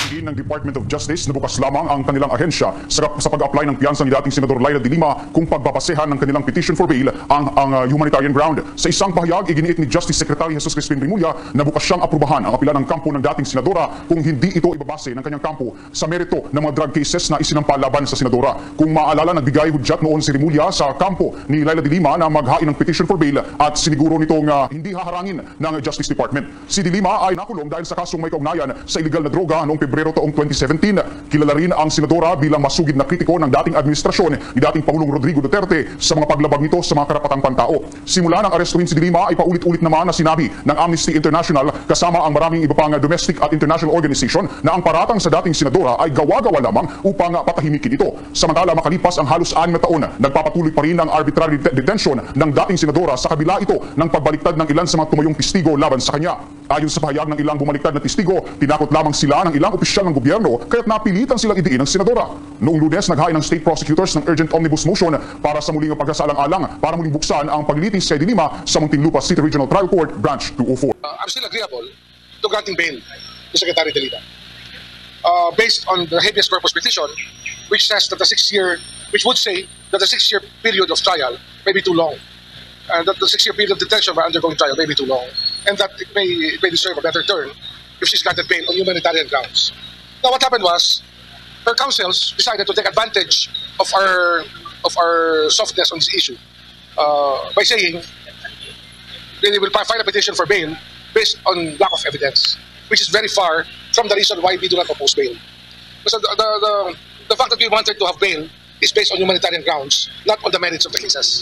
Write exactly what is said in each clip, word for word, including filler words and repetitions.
Din ng Department of Justice na bukas lamang ang kanilang ahensya sa, sa pag-apply ng piyansa ni dating Senador Laila de Lima kung pagbabasehan ng kanilang petition for bail ang, ang uh, humanitarian ground. Sa isang pahayag, iginiit ni Justice Secretary Jesus Crispin Rimulya na bukas siyang aprubahan ang apela ng kampo ng dating senadora kung hindi ito ibabase ng kanyang kampo sa merito ng mga drug cases na isinampa laban sa senadora. Kung maalala, nagbigay hudyat noon si Rimulya sa kampo ni Laila de Lima na maghain ng petition for bail at siniguro nitong uh, hindi haharangin ng Justice Department. Si de Lima ay nakulong dahil sa kasong may kaugnayan sa illegal na droga noong Pebrero taong twenty seventeen. Kilala rin ang senadora bilang masugid na kritiko ng dating administrasyon ni dating Pangulong Rodrigo Duterte sa mga paglabag nito sa mga karapatang pantao. Simula ng arestuhin si de Lima ay paulit-ulit naman na sinabi ng Amnesty International kasama ang maraming iba pang domestic at international organization na ang paratang sa dating senadora ay gawa-gawa lamang upang patahimikin ito. Samantala, makalipas ang halos anim na taon, nagpapatuloy pa rin ang arbitrary detention ng dating senadora sa kabila ito ng pagbaliktad ng ilan sa mga tumayong testigo laban sa kanya. Ayon sa pahayag ng ilang bumaliktad na testigo, tinakot lamang sila ng ilang opisyal ng gobyerno kaya't napilitan silang idiin ng senadora. Noong Lunes, naghain ng state prosecutors ng urgent omnibus motion para sa muling pagkasalang-alang para muling buksan ang paglilitis kay de Lima sa Muntinlupa City Regional Trial Court Branch two oh four. Uh, I'm still agreeable to granting bail to Secretary de Lima. Uh, based on the habeas corpus petition, which says that the six-year, which would say that the six-year period of trial may be too long, and that the six-year period of detention by undergoing trial may be too long, and that it may, it may deserve a better turn if she's granted bail on humanitarian grounds. Now, what happened was, her counsels decided to take advantage of our of our softness on this issue uh, by saying they will file a petition for bail based on lack of evidence, which is very far from the reason why we do not oppose bail. Because the, the, the, the fact that we wanted to have bail is based on humanitarian grounds, not on the merits of the cases.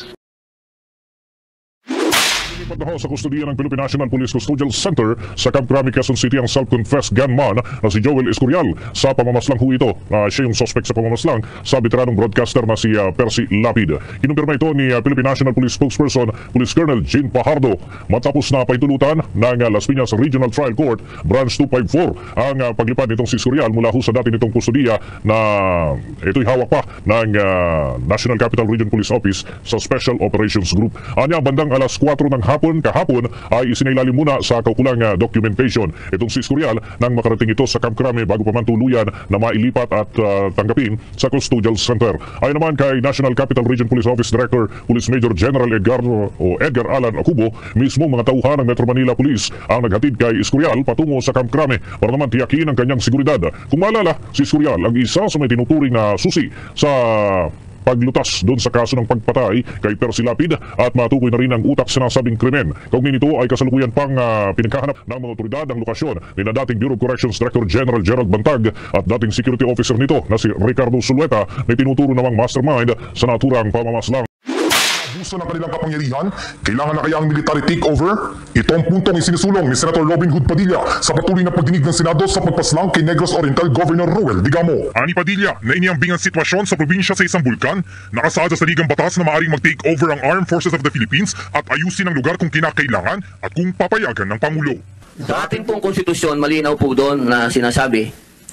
Pagdaho sa kustudiya ng Philippine National Police Custodial Center sa Camp Crame, Quezon City ang self-confessed gunman na si Joel Escorial. Sa pamamaslang ho ito, uh, siya yung suspect sa pamamaslang sa veteranong broadcaster na si uh, Percy Lapid. Kinumpirma ito ni uh, Philippine National Police spokesperson Police Colonel Jean Pajardo matapos na paitulutan ng uh, Las Piñas Regional Trial Court Branch two fifty-four ang uh, paglipad nitong si Escorial mula ho sa dati nitong kustudiya na ito'y hawak pa ng uh, National Capital Region Police Office sa Special Operations Group. Anya bandang alas kwatro ng hapon kahapon ay isinailalim muna sa kaukulang uh, documentation itong si Escorial nang makarating ito sa Camp Crame bago pa man tuluyan na mailipat at uh, tanggapin sa Custodial Center. Ayon naman kay National Capital Region Police Office Director Police Major General Edgar o Edgar Alan Acubo, mismo mga tauhan ng Metro Manila Police ang naghatid kay Escorial patungo sa Camp Crame para naman tiyakin ang kanyang seguridad. Kung maalala, si Escorial ang isa sa may tinuturing na susi sa paglutas doon sa kaso ng pagpatay kay Percy Lapid at matukoy na rin ang utak sinasabing krimen. Kaugnay nito ay kasalukuyan pang uh, pinagkahanap ng mga otoridad ang lokasyon ni na dating Bureau of Corrections Director General Gerald Bantag at dating security officer nito na si Ricardo Sulueta na tinuturo namang mastermind sa naturang pamamaslang. Abuso ng kanilang kapangyarihan, kailangan na kaya ang military takeover? Ito ang puntong isinusulong ni Senator Robin Hood Padilla sa patuloy na pagdinig ng Senado sa pagpaslang kay Negros Oriental Governor Roel Digamo. Ani Padilla, na iniambing ang sitwasyon sa probinsya sa isang bulkan, nakasaad sa saligang batas na maaaring mag-take over ang Armed Forces of the Philippines at ayusin ang lugar kung kinakailangan at kung papayagan ng Pangulo. Sa ating pong konstitusyon, malinaw po doon na sinasabi,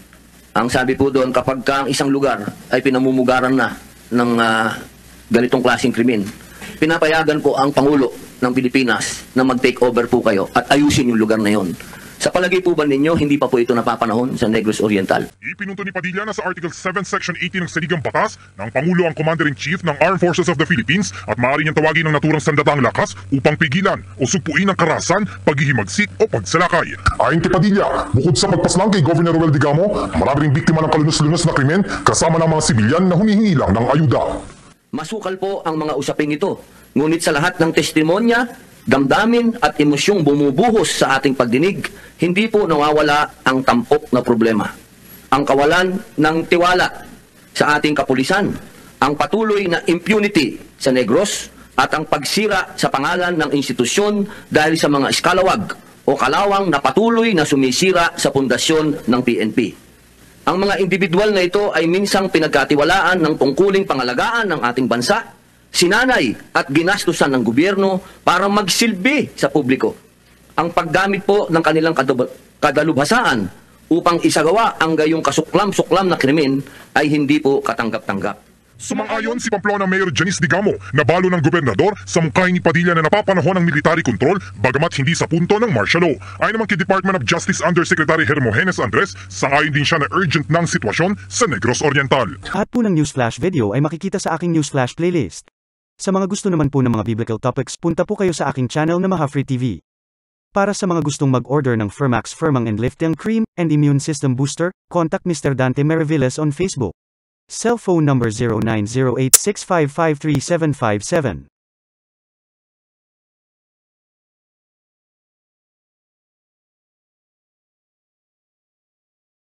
ang sabi po doon, kapag ka ang isang lugar ay pinamumugaran na ng uh, ganitong klaseng krimen, pinapayagan po ang Pangulo ng Pilipinas na mag-take over po kayo at ayusin yung lugar na yon. Sa palagay po ba ninyo, hindi pa po ito napapanahon sa Negros Oriental? Ipinunto ni Padilla na sa Article seven Section eighteen ng saligang batas ng Pangulo ang Commander-in-Chief ng Armed Forces of the Philippines at maaari niyang tawagin ng naturang sandatang lakas upang pigilan o sugpuin ang karahasan, paghihimagsik o pagsalakay. Ayon kay Padilla, bukod sa pagpaslang kay Governor Roel Digamo, marami ring biktima ng kalunos-lunos na krimen kasama ng mga sibilyan na humihingi lang ng ayuda. Masukal po ang mga usaping ito, ngunit sa lahat ng testimonya, damdamin at emosyong bumubuhos sa ating pagdinig, hindi po nawawala ang tampok na problema. Ang kawalan ng tiwala sa ating kapulisan, ang patuloy na impunity sa Negros, at ang pagsira sa pangalan ng institusyon dahil sa mga iskalawag o kalawang na patuloy na sumisira sa pundasyon ng P N P. Ang mga individual na ito ay minsang pinagkatiwalaan ng tungkuling pangalagaan ng ating bansa, sinanay at ginastusan ng gobyerno para magsilbi sa publiko. Ang paggamit po ng kanilang kadalubhasaan upang isagawa ang gayong kasuklam-suklam na krimen ay hindi po katanggap-tanggap. Sumang-ayon si Pamplona Mayor Janice Digamo na balo ng gobernador sa mungkahi ni Padilla na napapanahon ng military control bagamat hindi sa punto ng martial law. Ayon naman kay Department of Justice Undersecretary Hermogenes Andres, sangayon din siya na urgent ng sitwasyon sa Negros Oriental. Lahat po ng Newsflash video ay makikita sa aking Newsflash playlist. Sa mga gusto naman po ng mga biblical topics, punta po kayo sa aking channel na Mahaphir T V. Para sa mga gustong mag-order ng Fermax Firmang and Lifting Cream and Immune System Booster, contact Mister Dante Maravillas on Facebook. Cell phone number zero nine zero eight six five five three seven five seven.